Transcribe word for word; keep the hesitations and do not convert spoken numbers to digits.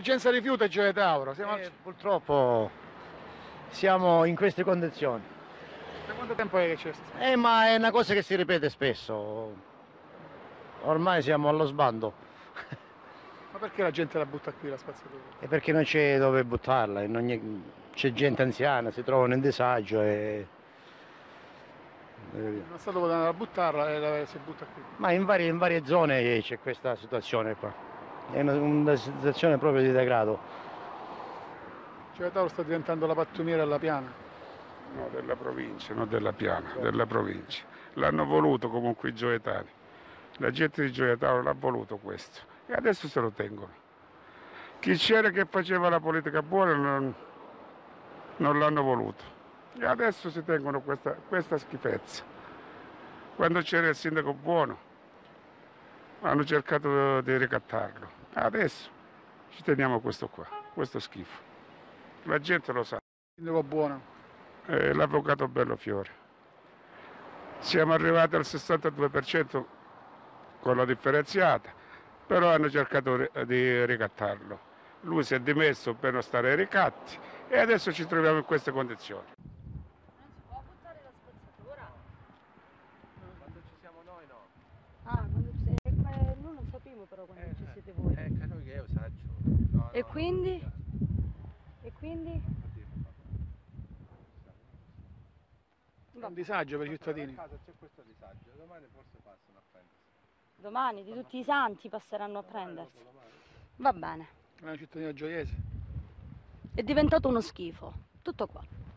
L'emergenza rifiuto e Gioia Tauro. Siamo Eh, al... purtroppo siamo in queste condizioni. Da quanto tempo è che c'è? Eh, ma è una cosa che si ripete spesso. Ormai siamo allo sbando. Ma perché la gente la butta qui la spazzatura? E perché non c'è dove buttarla, c'è gente anziana, si trovano in disagio e... Non sta dove andare a buttarla e la, si butta qui. Ma in varie, in varie zone c'è questa situazione qua. È una, una situazione proprio di degrado. Gioia Tauro sta diventando la pattumiera alla Piana. No, della provincia, non della Piana, della provincia. L'hanno voluto comunque i gioietani. La gente di Gioia Tauro l'ha voluto questo e adesso se lo tengono. Chi c'era che faceva la politica buona non, non l'hanno voluto e adesso si tengono questa, questa schifezza. Quando c'era il sindaco buono hanno cercato di ricattarlo, adesso ci teniamo questo qua, questo schifo. La gente lo sa. Sindaco buono. Eh, l'avvocato Bellofiore. Siamo arrivati al sessantadue per cento con la differenziata, però hanno cercato di ricattarlo. Lui si è dimesso per non stare ai ricatti e adesso ci troviamo in queste condizioni. Non si può buttare la spazzatura? Quando ci siamo noi no. Ah, quando ci sei... eh, ma noi non sappiamo però quando Eh, ci siete voi. Eh, che noi che io saggio. No, E no, quindi? no. E quindi? È un disagio per i cittadini. A casa c'è questo disagio, domani forse passano a prendersi. Domani di tutti i santi passeranno a prendersi. Va bene. È una cittadina gioiese. È diventato uno schifo. Tutto qua.